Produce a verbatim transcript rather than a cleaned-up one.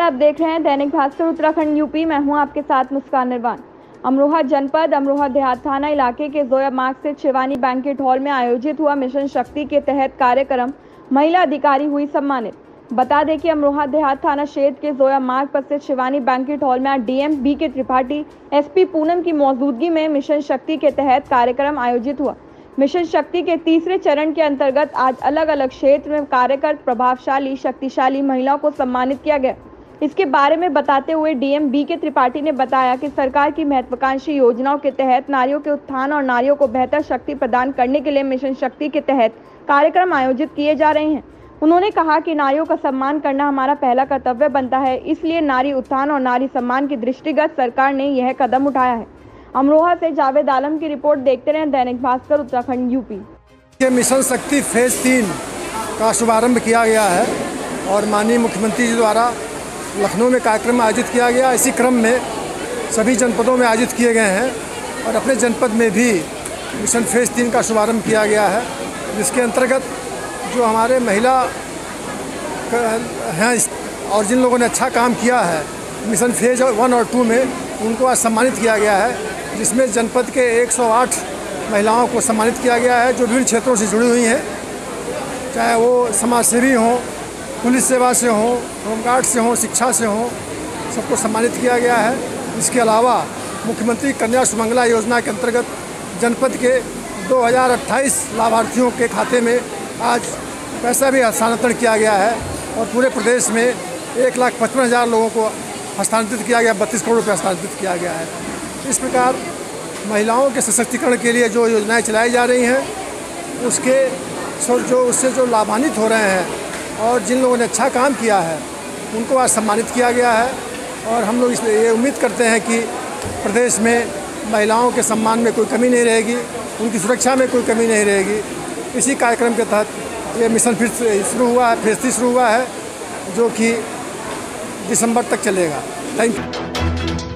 आप देख रहे हैं दैनिक भास्कर उत्तराखंड यूपी। मैं हूं आपके साथ मुस्कान निर्वाण। अमरोहा जनपद अमरोहा देहात थाना इलाके के जोया मार्ग स्थित शिवानी बैंकेट हॉल में आयोजित हुआ मिशन शक्ति के तहत कार्यक्रम। महिला अधिकारी हुई सम्मानित। बता दें कि अमरोहा देहात थाना क्षेत्र के जोया मार्ग पर स्थित शिवानी बैंकेट हॉल में आज डीएम बी के त्रिपाठी एसपी पूनम की मौजूदगी में मिशन शक्ति के तहत कार्यक्रम आयोजित हुआ। मिशन शक्ति के तीसरे चरण के अंतर्गत आज अलग अलग क्षेत्र में कार्यरत प्रभावशाली शक्तिशाली महिलाओं को सम्मानित किया गया। इसके बारे में बताते हुए डीएम बी के त्रिपाठी ने बताया कि सरकार की महत्वाकांक्षी योजनाओं के तहत नारियों के उत्थान और नारियों को बेहतर शक्ति प्रदान करने के लिए मिशन शक्ति के तहत कार्यक्रम आयोजित किए जा रहे हैं। उन्होंने कहा कि नारियों का सम्मान करना हमारा पहला कर्तव्य बनता है, इसलिए नारी उत्थान और नारी सम्मान की दृष्टिगत सरकार ने यह कदम उठाया है। अमरोहा से जावेद आलम की रिपोर्ट। देखते रहे दैनिक भास्कर उत्तराखंड यूपी। ये मिशन शक्ति फेज तीन का शुभारंभ किया गया है और माननीय मुख्यमंत्री जी द्वारा लखनऊ में कार्यक्रम आयोजित किया गया। इसी क्रम में सभी जनपदों में आयोजित किए गए हैं और अपने जनपद में भी मिशन फेज तीन का शुभारंभ किया गया है, जिसके अंतर्गत जो हमारे महिला हैं और जिन लोगों ने अच्छा काम किया है मिशन फेज वन और टू में, उनको आज सम्मानित किया गया है, जिसमें जनपद के एक सौ आठ महिलाओं को सम्मानित किया गया है जो विभिन्न क्षेत्रों से जुड़ी हुई हैं, चाहे वो समाज सेवी हों, पुलिस सेवा से हों, होमगार्ड से हों, शिक्षा से हों, सबको सम्मानित किया गया है। इसके अलावा मुख्यमंत्री कन्या सुमंगला योजना के अंतर्गत जनपद के दो हज़ार अट्ठाईस लाभार्थियों के खाते में आज पैसा भी हस्तांतरण किया गया है और पूरे प्रदेश में एक लाख पचपन हज़ार लोगों को हस्तांतरित किया गया, बत्तीस करोड़ रुपये हस्तांतरित किया गया है। इस प्रकार महिलाओं के सशक्तिकरण के लिए जो योजनाएं चलाई जा रही हैं उसके जो उससे जो लाभान्वित हो रहे हैं और जिन लोगों ने अच्छा काम किया है उनको आज सम्मानित किया गया है और हम लोग इसमें ये उम्मीद करते हैं कि प्रदेश में महिलाओं के सम्मान में कोई कमी नहीं रहेगी, उनकी सुरक्षा में कोई कमी नहीं रहेगी। इसी कार्यक्रम के तहत ये मिशन फिर शुरू हुआ है, फेज थ्री शुरू हुआ है, जो कि दिसंबर तक चलेगा। Thank you.